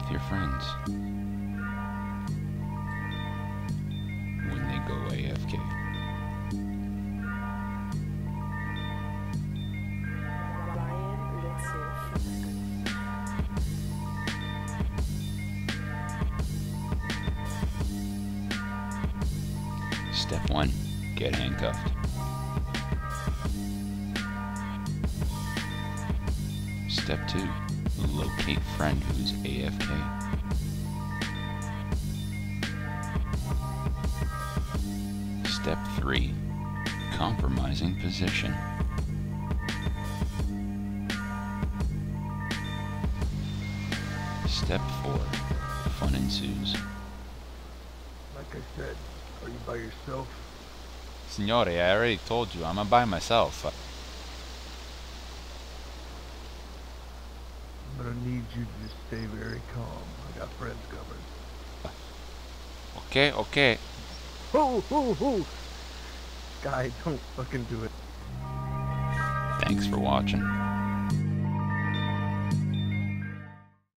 with your friends when they go AFK. Step 1, get handcuffed. Step 2, locate friend who's AFK. Step 3, compromising position. Step 4, fun ensues. Like I said, are you by yourself? Signore, I already told you, I'm by myself. I'm gonna need you to just stay very calm. I got friends covered. Okay, okay. Ho! Guy, don't fucking do it. Thanks for watching.